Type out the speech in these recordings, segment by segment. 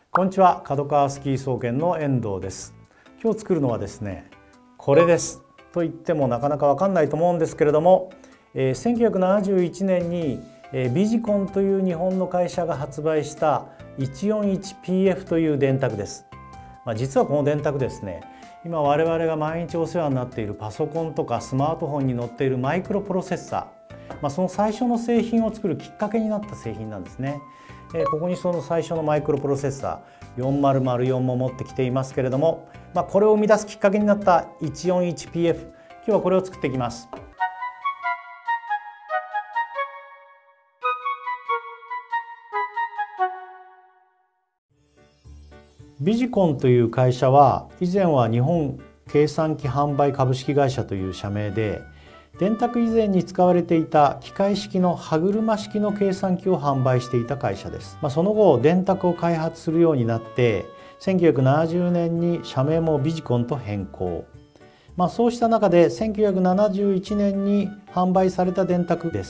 こんにちは、角川スキー総研の遠藤です。今日作るのはですね、これですと言ってもなかなかわかんないと思うんですけれども、1971年にビジコンという日本の会社が発売した 141PF という電卓です。実はこの電卓ですね、今我々が毎日お世話になっているパソコンとかスマートフォンに載っているマイクロプロセッサー、その最初の製品を作るきっかけになった製品なんですね。ここにその最初のマイクロプロセッサー4004も持ってきていますけれども、これを生み出すきっかけになった 141PF、 今日はこれを作っていきます。ビジコンという会社は以前は日本計算機販売株式会社という社名で、電卓以前に使われていた機械式の歯車式の計算機を販売していた会社です。その後電卓を開発するようになって1970年に社名もビジコンと変更。そうした中で1971年に販売された電卓です。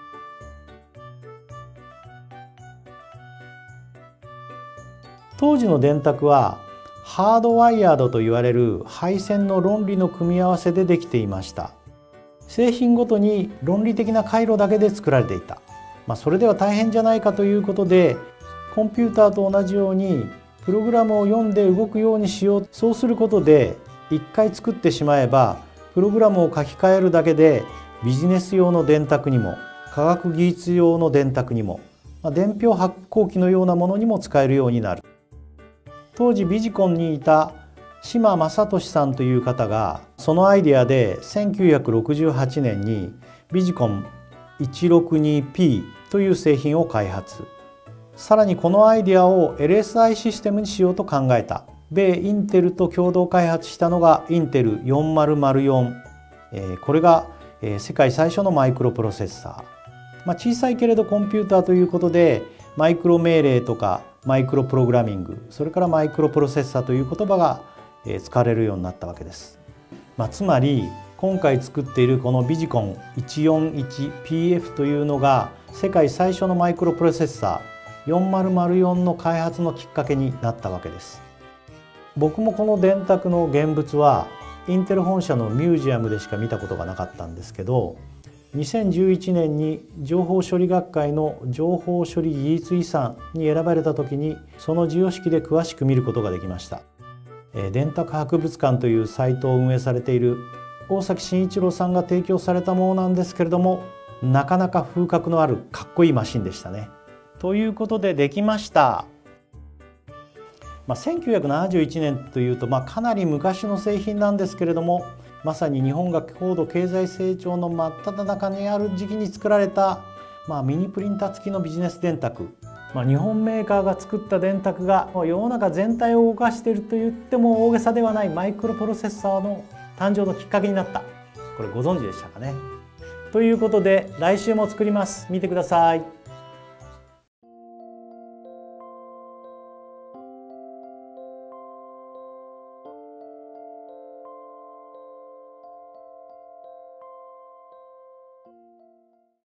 当時の電卓はハードワイヤードと言われる配線の論理の組み合わせでできていました。製品ごとに論理的な回路だけで作られていた。それでは大変じゃないかということで、コンピューターと同じようにプログラムを読んで動くようにしよう。そうすることで一回作ってしまえばプログラムを書き換えるだけでビジネス用の電卓にも科学技術用の電卓にも伝票発行機のようなものにも使えるようになる。当時ビジコンにいた島正俊さんという方がそのアイデアで1968年にビジコン 162P という製品を開発。さらにこのアイデアを LSI システムにしようと考えた。米インテルと共同開発したのがインテル4004。これが世界最初のマイクロプロセッサー。小さいけれどコンピューターということでマイクロ命令とかマイクロプログラミング、それからマイクロプロセッサーという言葉が使われるようになったわけです。つまり今回作っているこのビジコン 141PF というのが世界最初のマイクロプロセッサー4004の開発のきっかけになったわけです。僕もこの電卓の現物はインテル本社のミュージアムでしか見たことがなかったんですけど、2011年に情報処理学会の情報処理技術遺産に選ばれた時にその授与式で詳しく見ることができました。電卓博物館というサイトを運営されている大崎慎一郎さんが提供されたものなんですけれども、なかなか風格のあるかっこいいマシンでしたね。ということでできました。1971年というとかなり昔の製品なんですけれども、まさに日本が高度経済成長の真っ只中にある時期に作られた、ミニプリンター付きのビジネス電卓。日本メーカーが作った電卓が世の中全体を動かしていると言っても大げさではないマイクロプロセッサーの誕生のきっかけになった。これご存知でしたかね。ということで来週も作ります。見てください。